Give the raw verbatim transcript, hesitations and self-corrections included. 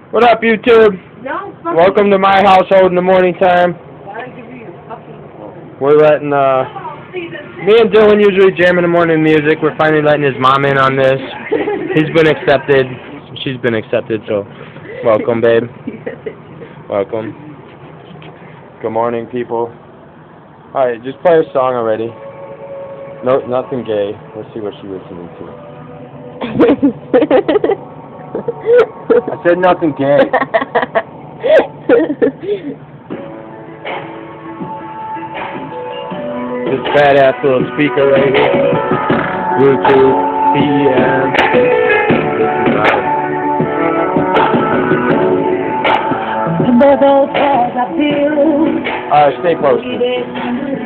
What up, YouTube? No, Welcome to my household in the morning time. We're letting, uh, me and Dylan usually jam in the morning music. We're finally letting his mom in on this. He's been accepted. She's been accepted, so welcome, babe. Welcome. Good morning, people. Alright, just play a song already. No, nothing gay. Let's see what she's listening to. I said nothing gay. This badass little speaker right here. Bluetooth, P M. Alright, stay posted.